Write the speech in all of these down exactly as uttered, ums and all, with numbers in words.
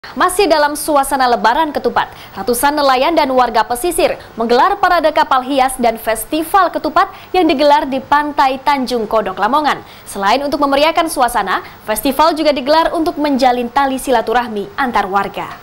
Masih dalam suasana Lebaran Ketupat, ratusan nelayan dan warga pesisir menggelar parade kapal hias dan festival ketupat yang digelar di Pantai Tanjung Kodok, Lamongan. Selain untuk memeriahkan suasana, festival juga digelar untuk menjalin tali silaturahmi antar warga.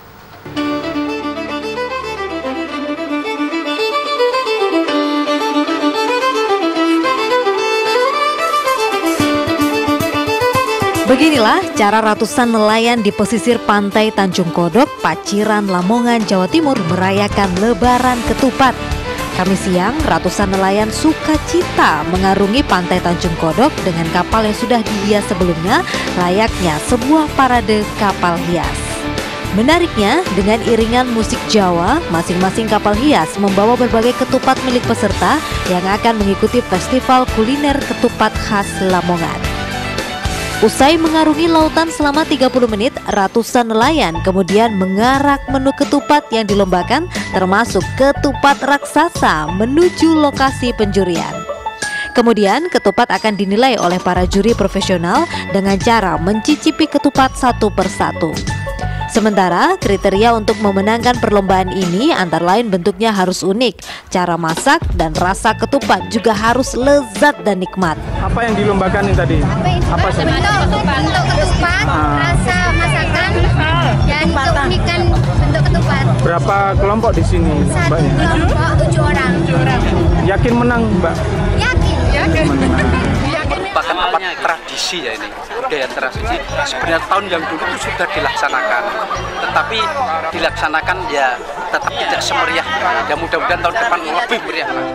Beginilah cara ratusan nelayan di pesisir Pantai Tanjung Kodok, Paciran, Lamongan, Jawa Timur merayakan Lebaran Ketupat. Kamis siang, ratusan nelayan sukacita mengarungi Pantai Tanjung Kodok dengan kapal yang sudah dihias sebelumnya, layaknya sebuah parade kapal hias. Menariknya, dengan iringan musik Jawa, masing-masing kapal hias membawa berbagai ketupat milik peserta yang akan mengikuti festival kuliner ketupat khas Lamongan. Usai mengarungi lautan selama tiga puluh menit, ratusan nelayan kemudian mengarak menu ketupat yang dilombakan, termasuk ketupat raksasa, menuju lokasi penjurian. Kemudian ketupat akan dinilai oleh para juri profesional dengan cara mencicipi ketupat satu persatu. Sementara kriteria untuk memenangkan perlombaan ini antara lain bentuknya harus unik, cara masak dan rasa ketupat juga harus lezat dan nikmat. Apa yang dilombakan ini tadi? Apa sih? Bentuk, bentuk ketupat, ah. rasa masakan, dan keunikan bentuk ketupat. Berapa kelompok di sini, Satu Mbak? kelompok tujuh orang. Yakin menang, Mbak? Yakin. Yakin menang. Bahkan apa tradisi ya ini, budaya tradisi sebenarnya tahun yang dulu itu sudah dilaksanakan, tetapi dilaksanakan ya tetap tidak semeriah. Ya mudah-mudahan tahun depan lebih meriah lagi.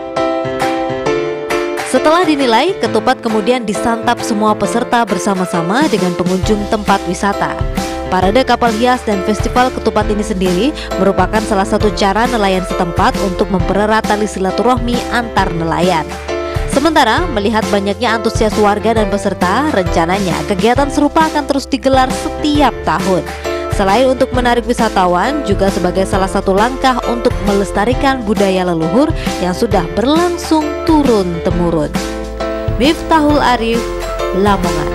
Setelah dinilai, ketupat kemudian disantap semua peserta bersama-sama dengan pengunjung tempat wisata. Parade kapal hias dan festival ketupat ini sendiri merupakan salah satu cara nelayan setempat untuk mempererat tali silaturahmi antar nelayan. Sementara melihat banyaknya antusias warga dan peserta, rencananya kegiatan serupa akan terus digelar setiap tahun. Selain untuk menarik wisatawan, juga sebagai salah satu langkah untuk melestarikan budaya leluhur yang sudah berlangsung turun-temurun. Miftahul Arif, Lamongan.